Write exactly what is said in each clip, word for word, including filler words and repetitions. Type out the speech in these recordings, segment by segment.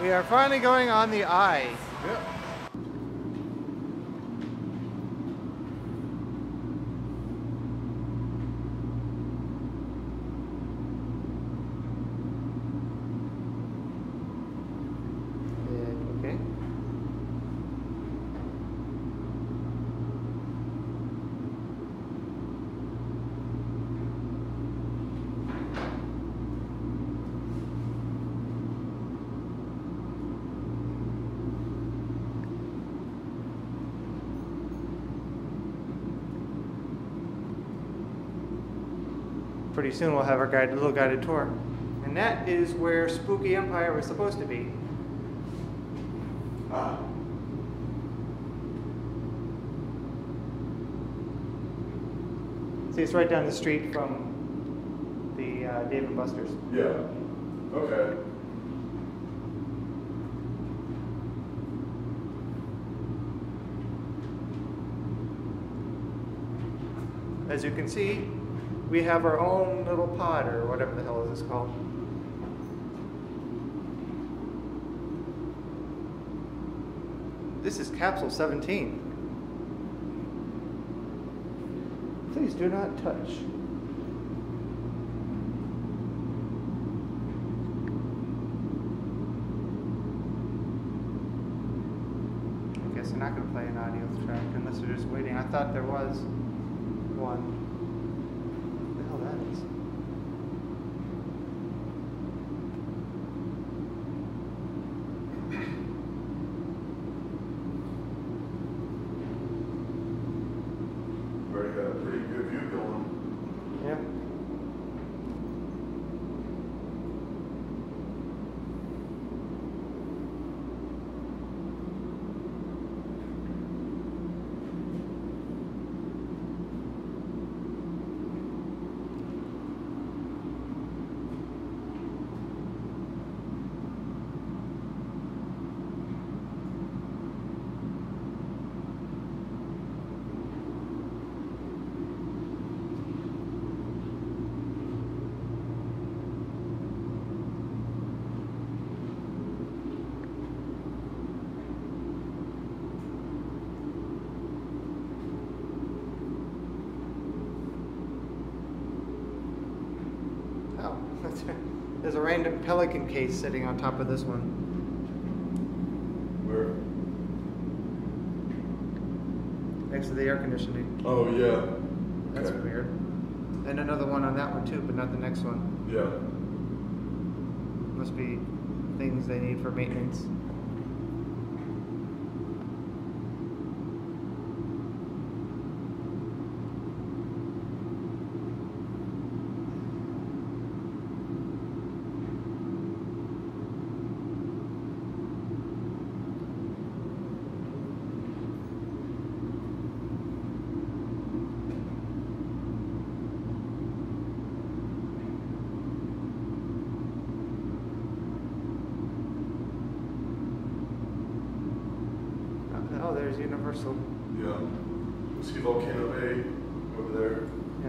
We are finally going on the eye. Yep. Okay. Pretty soon we'll have our guide, little guided tour. And that is where Spooky Empire was supposed to be. Ah. See, it's right down the street from the uh, Dave and Buster's. Yeah. Okay. As you can see, we have our own little pod, or whatever the hell is this called. This is capsule seventeen. Please do not touch. I guess they're not going to play an audio track unless they're just waiting. I thought there was one. What the hell that is? Already got a pretty good view going. Yeah. Oh, there's a random pelican case sitting on top of this one. Where? Next to the air conditioning. Oh, yeah. That's Okay. weird. And another one on that one too, but not the next one. Yeah. Must be things they need for maintenance. Oh, there's Universal. Yeah. See Volcano Bay over there. Yeah.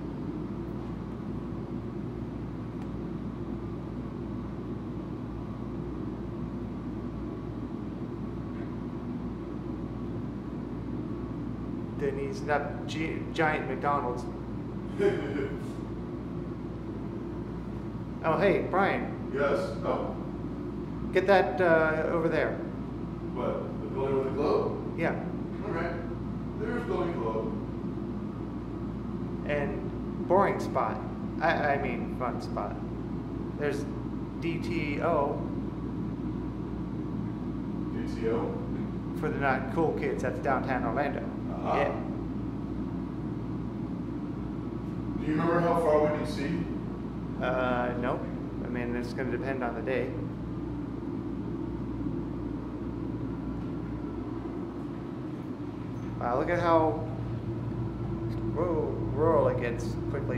Denny's, not G giant McDonald's. Oh, hey, Brian, Yes. Oh. get that uh, over there. What? The building with the globe? Yeah. All right. There's building globe. And boring spot. I, I mean, fun spot. There's D T O D T O. for the not cool kids. That's downtown Orlando. Uh-huh. Yeah. Do you remember how far we can see? Uh, nope. I mean, it's going to depend on the day. Wow, look at how whoa, rural it gets quickly.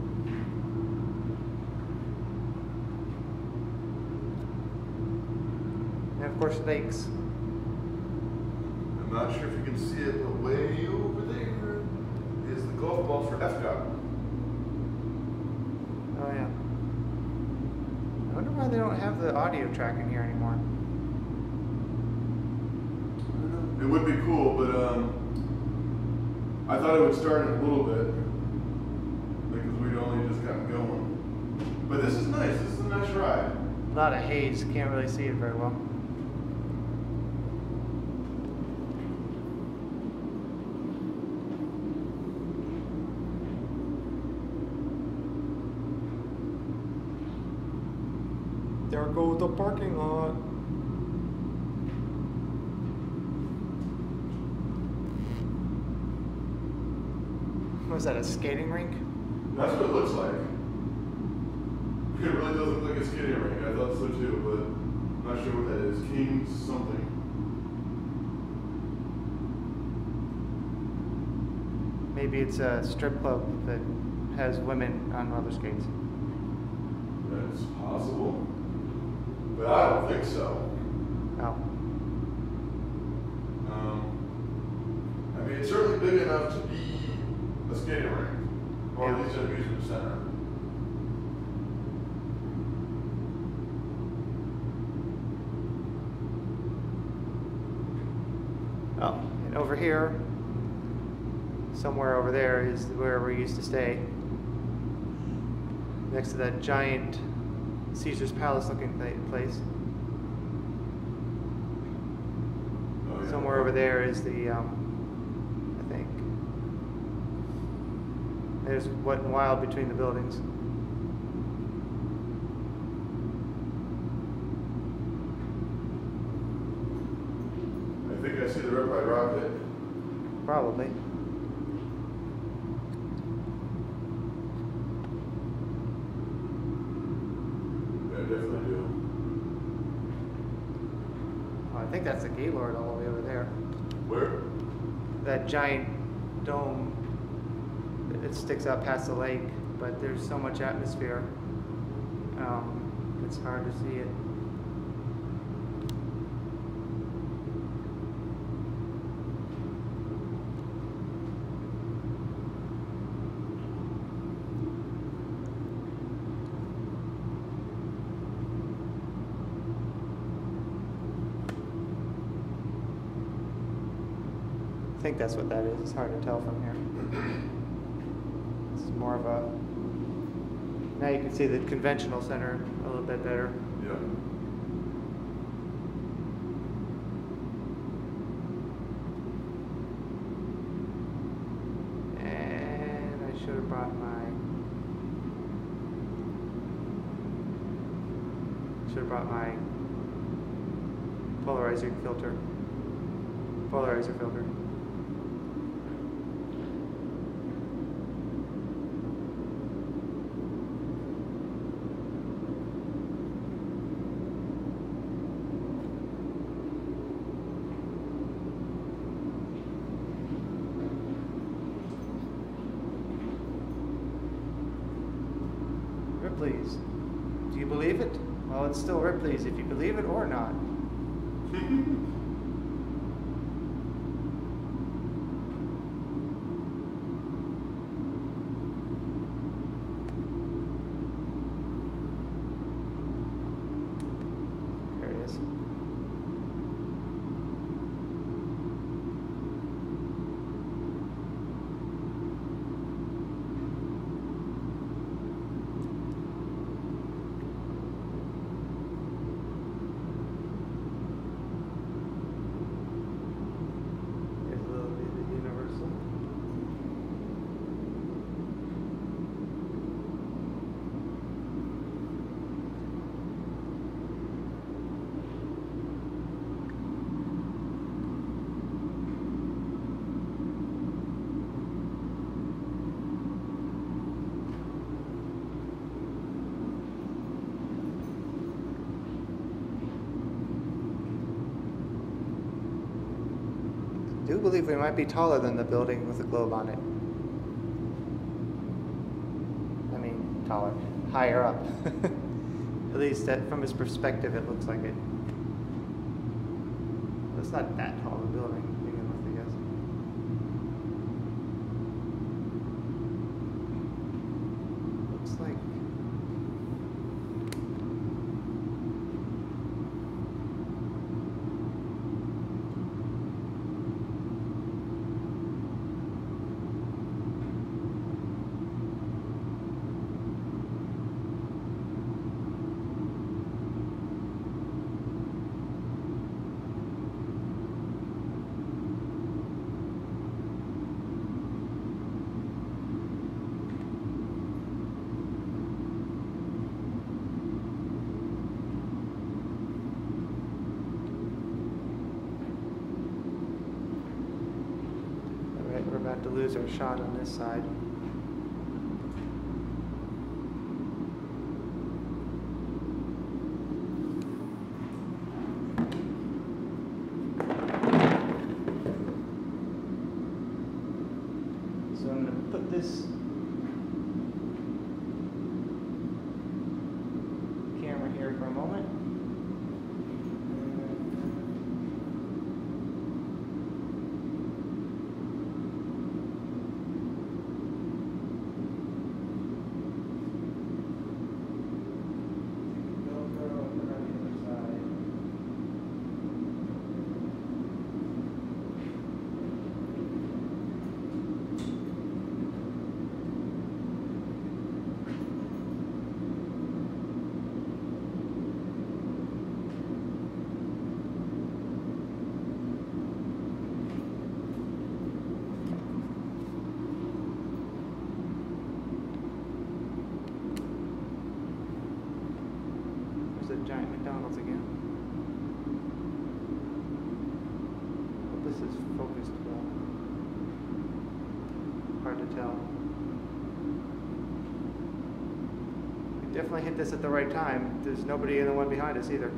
And of course, lakes. I'm not sure if you can see it, but way over there is the golf ball for F C O T. Oh yeah. I wonder why they don't have the audio track in here anymore. don't know. It would be cool, but um, I thought it would start in a little bit because we'd only just gotten going. But this is nice. This is a nice ride. A lot of haze. Can't really see it very well. There goes the parking lot. Was that a skating rink? That's what it looks like. It really does look like a skating rink. I thought so too, but I'm not sure what that is. King's something. Maybe it's a strip club that has women on roller skates. That's possible. But I don't think so. Oh. Um, I mean, it's certainly big enough to be a skating rink, or Yeah. at least an amusement center. Oh, and over here, somewhere over there is where we used to stay. Next to that giant Caesar's Palace looking pla- place. Oh, yeah. Somewhere over there is the, um, I think, there's Wet and Wild between the buildings. I think I see the Red Ride Rocket. Probably. Yeah, I definitely do. Oh, I think that's the Gaylord all the way over there. Where? That giant dome, it sticks out past the lake, but there's so much atmosphere, um, it's hard to see it. I think that's what that is. It's hard to tell from here. It's more of a, now you can see the conventional center a little bit better. Yeah. And I should have brought my, should have brought my polarizer filter, polarizer filter. Ripley's. Do you believe it? Well, it's still Ripley's if you believe it or not. There it is. Here's a little bit of Universal. I do believe we might be taller than the building with the globe on it. I mean, taller, higher up. At least that, from his perspective, it looks like it. Well, it's not that tall of a building to begin with, I guess. Looks like. lose our shot on this side. So I'm going to put this camera here for a moment. Giant McDonald's again. Hope this is focused well. Hard to tell. We definitely hit this at the right time. There's nobody in the one behind us either.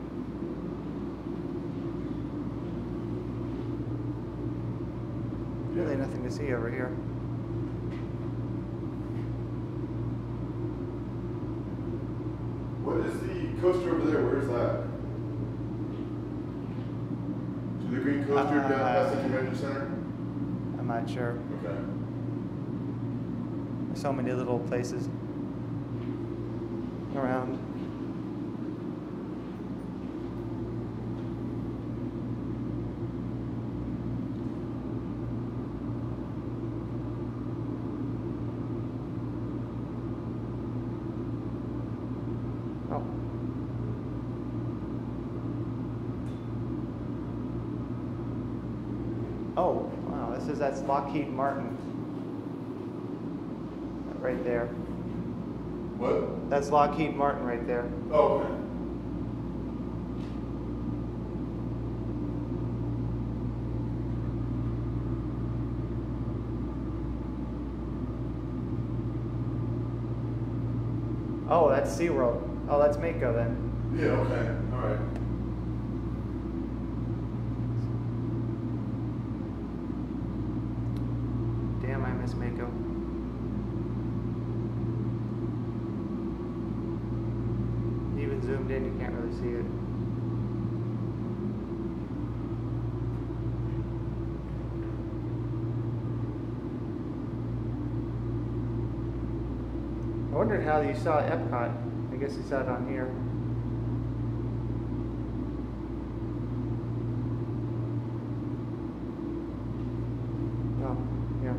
Really nothing to see over here. What is the coaster over there? Where's that? So the green coaster Uh, down past the convention center? I'm not sure. Okay. There's so many little places around. Oh. Oh, wow, this is, that's Lockheed Martin. Right there. What? That's Lockheed Martin right there. Oh, okay. Oh, that's SeaWorld. Oh, that's Mako then. Yeah, okay. All right. Damn, I miss Mako. Even zoomed in, you can't really see it. I wondered how you saw Epcot. I guess you saw it on here. Oh, yeah.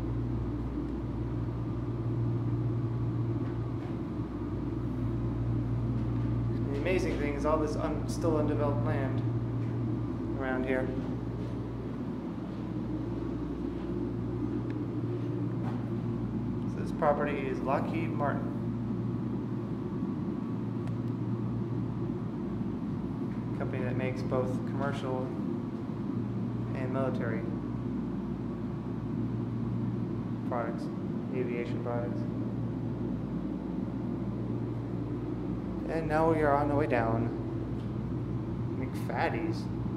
The amazing thing is all this un still undeveloped land around here. So this property is Lockheed Martin. Company that makes both commercial and military products, aviation products. And now we are on the way down. McFaddy's.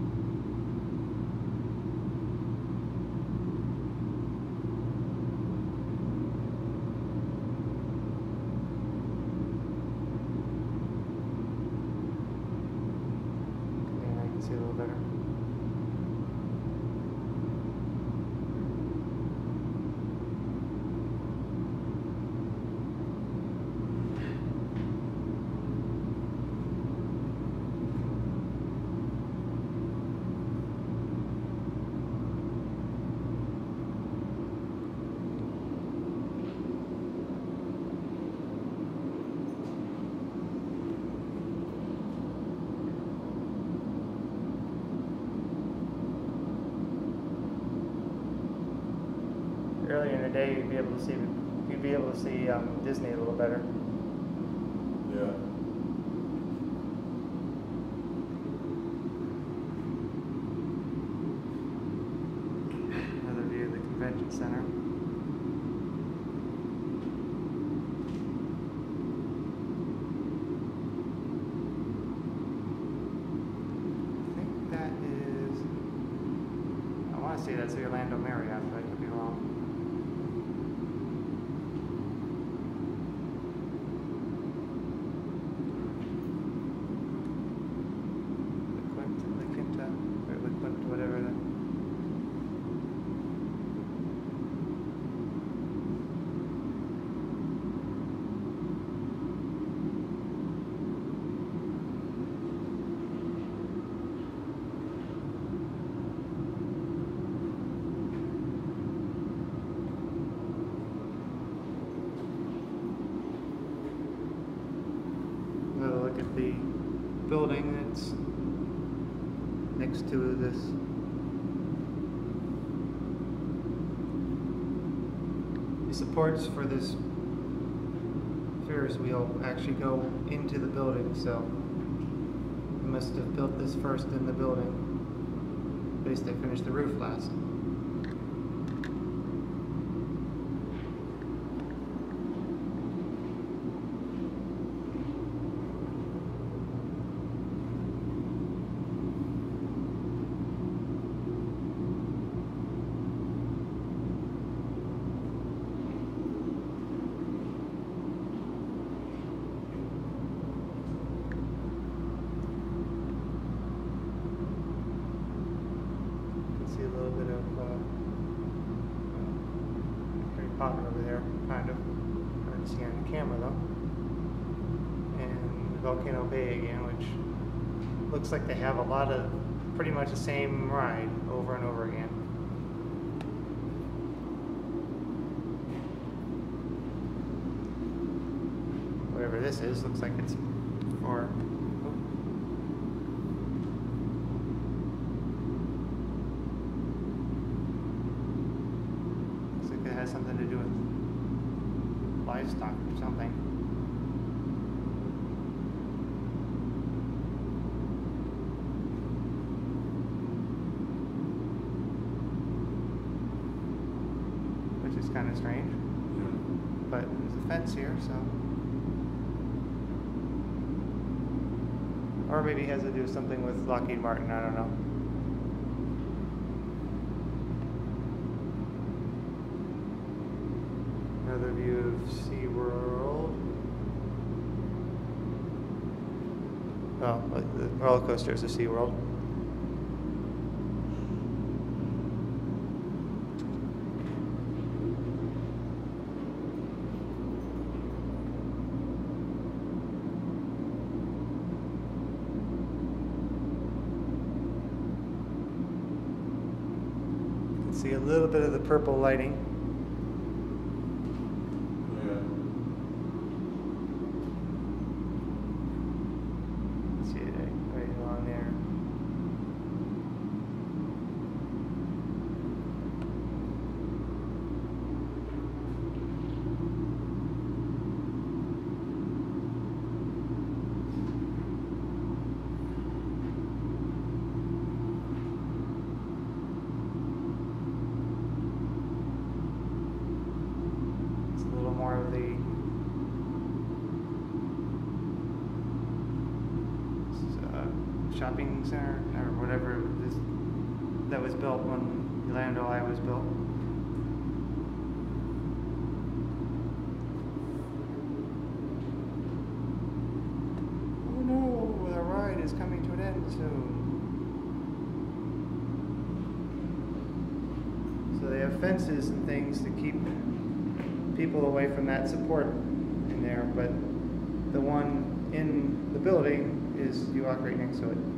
Yeah, I can see a little better. Earlier in the day, you'd be able to see you'd be able to see um, Disney a little better. Yeah. Another view of the convention center. it's the Orlando Marriott, but I could be wrong. La Quinta, La Quinta, or La Quinta, whatever the... Another look at the building that's next to this. The supports for this Ferris wheel actually go into the building, so they must have built this first in the building. At least they finished the roof last. See a little bit of uh, Harry Potter over there, kind of. Hard to see on the camera though. And Volcano Bay again, which looks like they have a lot of pretty much the same ride over and over again. Whatever this is, looks like it's for. It has something to do with livestock or something. Which is kind of strange. Yeah. But there's a fence here, so. Or maybe it has to do with something with Lockheed Martin, I don't know. Another view of SeaWorld. Oh, the roller coaster is a SeaWorld. You can see a little bit of the purple lighting. More of the uh, shopping center or whatever it is that was built when Orlando I was built. Oh no, the ride is coming to an end soon. So they have fences and things to keep people away from that support in there, but the one in the building is, you walk right next to it.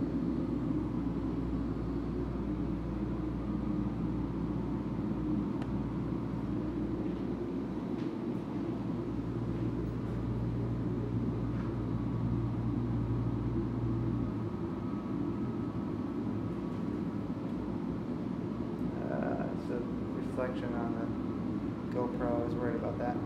Uh, it's a reflection on the GoPro. I was worried about that.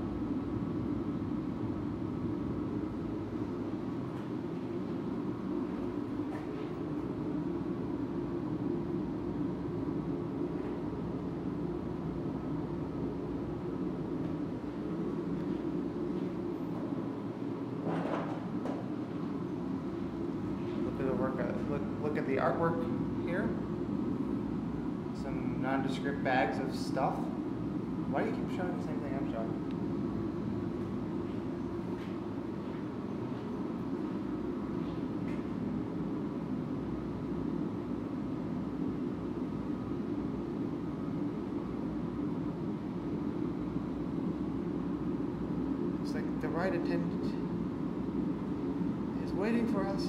A little bit of work. Uh, look, look at the artwork here. Some nondescript bags of stuff. Why do you keep showing the same thing I'm showing? It's like the ride attendant is waiting for us.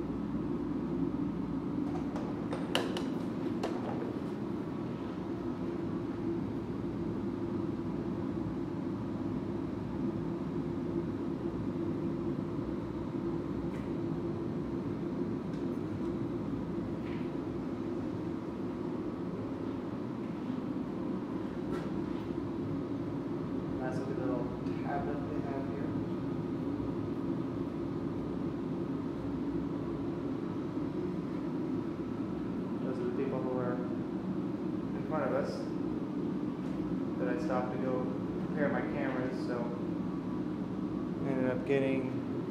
That's a little tablet they have here. Those are the people who were in front of us that I stopped to go prepare my cameras, so I ended up getting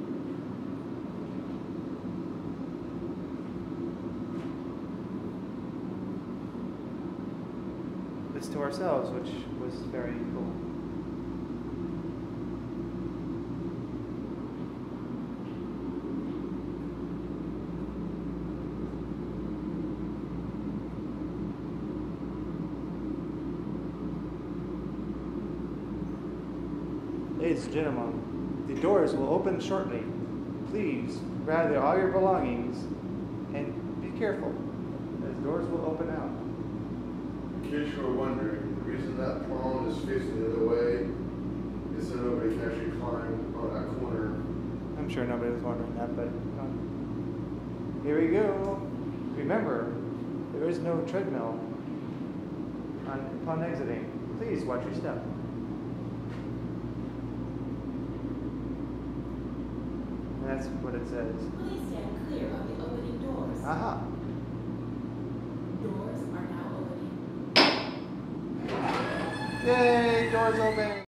this to ourselves, which was very cool. Ladies and gentlemen, the doors will open shortly. Please gather all your belongings and be careful, as doors will open out. In case you were wondering, the reason that pond is facing the other way is so nobody can actually climb on that corner. I'm sure nobody was wondering that, but um, here we go. Remember, there is no treadmill on, upon exiting. Please watch your step. That's what it says. Please stand clear of the opening doors. Aha. Doors are now opening. Yay, doors open.